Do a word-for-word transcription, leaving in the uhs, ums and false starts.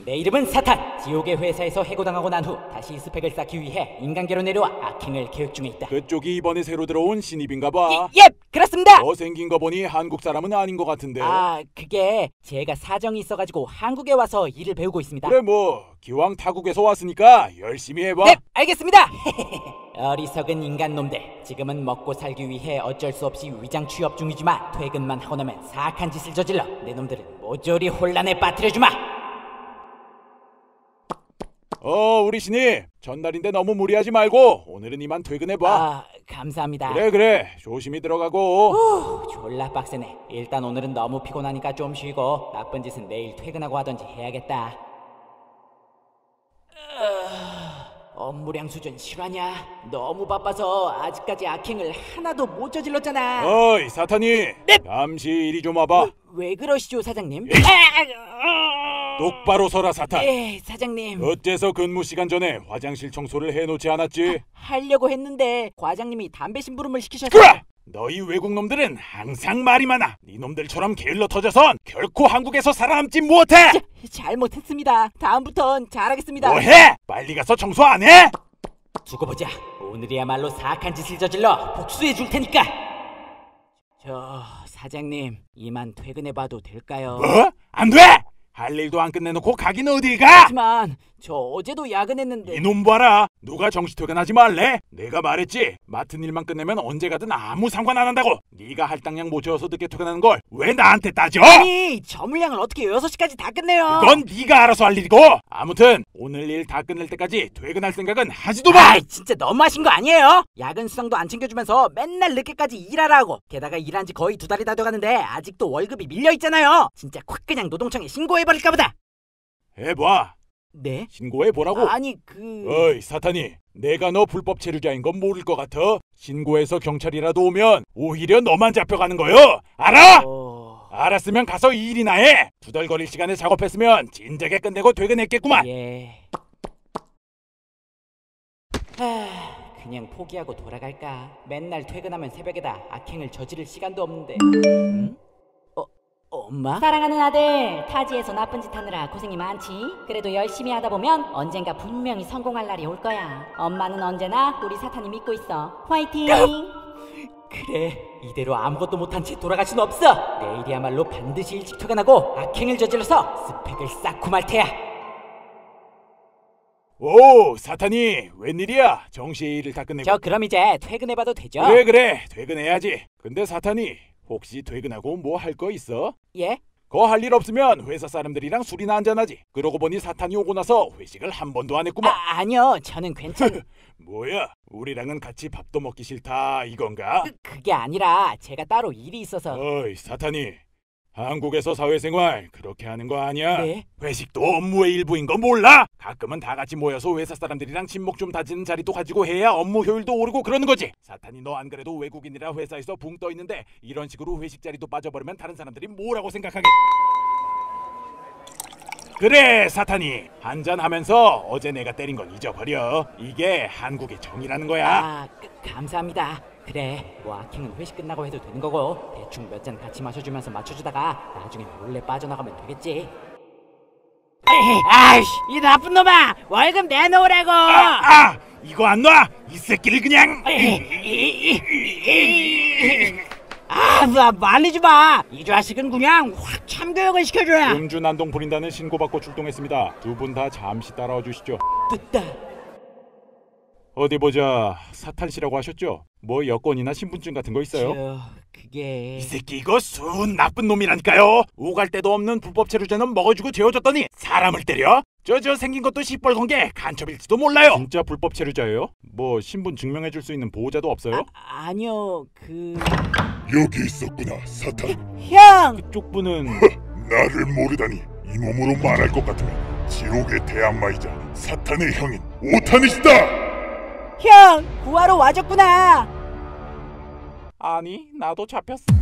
내 이름은 사탄. 지옥의 회사에서 해고당하고 난 후 다시 스펙을 쌓기 위해 인간계로 내려와 악행을 계획 중에 있다. 그쪽이 이번에 새로 들어온 신입인가 봐. 예, 예, 그렇습니다. 너 생긴 거 보니 한국 사람은 아닌 것 같은데. 아, 그게 제가 사정이 있어가지고 한국에 와서 일을 배우고 있습니다. 그래 뭐 기왕 타국에서 왔으니까 열심히 해봐. 네, 알겠습니다. 어리석은 인간놈들. 지금은 먹고 살기 위해 어쩔 수 없이 위장 취업 중이지만 퇴근만 하고 나면 사악한 짓을 저질러 내 놈들은 모조리 혼란에 빠뜨려주마. 어 우리 신입 전날인데 너무 무리하지 말고 오늘은 이만 퇴근해봐. 아, 감사합니다. 그래 그래 조심히 들어가고. 후, 졸라 빡세네. 일단 오늘은 너무 피곤하니까 좀 쉬고 나쁜 짓은 내일 퇴근하고 하던지 해야겠다. 으, 업무량 수준 실화냐? 너무 바빠서 아직까지 악행을 하나도 못 저질렀잖아. 어이 사탄이. 네. 잠시 이리 좀 와봐. 왜, 왜 그러시죠 사장님? 에이. 아, 똑바로 서라 사탄. 예, 사장님. 어째서 근무 시간 전에 화장실 청소를 해놓지 않았지? 하, 하려고 했는데 과장님이 담배 심부름을 시키셔서. 그래! 너희 외국 놈들은 항상 말이 많아. 네 놈들처럼 게을러 터져선 결코 한국에서 살아남지 못해. 자, 잘못했습니다. 다음부턴 잘하겠습니다. 뭐해? 빨리 가서 청소 안 해? 두고 보자. 오늘이야말로 사악한 짓을 저질러 복수해 줄 테니까. 저 사장님 이만 퇴근해봐도 될까요? 뭐? 안 돼! 할 일도 안 끝내놓고 가긴 어딜 가? 하지만 저 어제도 야근했는데. 이놈 봐라. 누가 정시 퇴근하지 말래? 내가 말했지. 맡은 일만 끝내면 언제 가든 아무 상관 안 한다고. 네가 할당량 못 채워서 늦게 퇴근하는 걸 왜 나한테 따져? 아니 저 물량을 어떻게 여섯 시까지 다 끝내요? 그건 네가 알아서 할 일이고. 아무튼 오늘 일 다 끝낼 때까지 퇴근할 생각은 하지도 마. 아이 진짜 너무하신 거 아니에요? 야근 수당도 안 챙겨주면서 맨날 늦게까지 일하라고. 게다가 일한 지 거의 두 달이 다 돼가는데 아직도 월급이 밀려있잖아요. 진짜 콱 그냥 노동청에 신고해버릴까 보다. 해봐. 네? 신고해보라고? 아니 그... 어이 사탄이, 내가 너 불법 체류자인 건 모를 것 같아? 신고해서 경찰이라도 오면 오히려 너만 잡혀가는 거요. 알아? 어... 알았으면 가서 일이나 해. 두덜거릴 시간에 작업했으면 진작에 끝내고 퇴근했겠구만. 예... 하... 그냥 포기하고 돌아갈까? 맨날 퇴근하면 새벽에다 악행을 저지를 시간도 없는데. 응? 어? 엄마? 사랑하는 아들, 타지에서 나쁜 짓 하느라 고생이 많지. 그래도 열심히 하다 보면 언젠가 분명히 성공할 날이 올 거야. 엄마는 언제나 우리 사탄이 믿고 있어. 화이팅! 그래, 이대로 아무것도 못한 채 돌아갈 순 없어. 내일이야말로 반드시 일찍 퇴근하고 악행을 저질러서 스펙을 쌓고 말 테야. 오 사탄이, 웬일이야? 정시에 일을 다 끝내고. 저 그럼 이제 퇴근해봐도 되죠? 그래 그래 퇴근해야지. 근데 사탄이, 혹시 퇴근하고 뭐 할 거 있어? 예? 거 할 일 없으면 회사 사람들이랑 술이나 한잔하지. 그러고 보니 사탄이 오고 나서 회식을 한 번도 안 했구만. 아, 아니요, 저는 괜찮... 뭐야, 우리랑은 같이 밥도 먹기 싫다 이건가? 그, 그게 아니라 제가 따로 일이 있어서... 어이 사탄이, 한국에서 사회생활 그렇게 하는 거 아니야? 네? 회식도 업무의 일부인 거 몰라? 가끔은 다 같이 모여서 회사 사람들이랑 친목 좀 다지는 자리도 가지고 해야 업무 효율도 오르고 그러는 거지. 사탄이, 너 안 그래도 외국인이라 회사에서 붕 떠 있는데 이런 식으로 회식 자리도 빠져버리면 다른 사람들이 뭐라고 생각하겠... 그래 사탄이, 한잔하면서 어제 내가 때린 건 잊어버려. 이게 한국의 정이라는 거야. 아, 그, 감사합니다. 그래, 뭐 악행은 회식 끝나고 해도 되는 거고 대충 몇 잔 같이 마셔주면서 맞춰주다가 나중에 몰래 빠져나가면 되겠지. 아이씨, 이 나쁜 놈아, 월급 내놓으라고. 아, 아 이거 안 놔? 이 새끼를 그냥... 아, 뭐, 말리지 마. 이 자식은 그냥 확 참교육을 시켜줘야. 음주 난동 부린다는 신고받고 출동했습니다. 두 분 다 잠시 따라와 주시죠. 됐다. 어디 보자. 사탄 씨라고 하셨죠? 뭐 여권이나 신분증 같은 거 있어요? 저... 그게... 이 새끼 이거 순 나쁜 놈이라니까요. 오갈 데도 없는 불법 체류자는 먹어주고 재워줬더니 사람을 때려? 저 저 생긴 것도 시뻘건 게 간첩일지도 몰라요. 진짜 불법 체류자예요? 뭐 신분 증명해줄 수 있는 보호자도 없어요? 아, 아니요, 그... 여기 있었구나, 사탄. 형! 그쪽 분은... 나를 모르다니. 이 몸으로 말할 것 같으면 지옥의 대악마이자 사탄의 형인 오타니시다! 형! 구하러 와줬구나! 아니, 나도 잡혔어.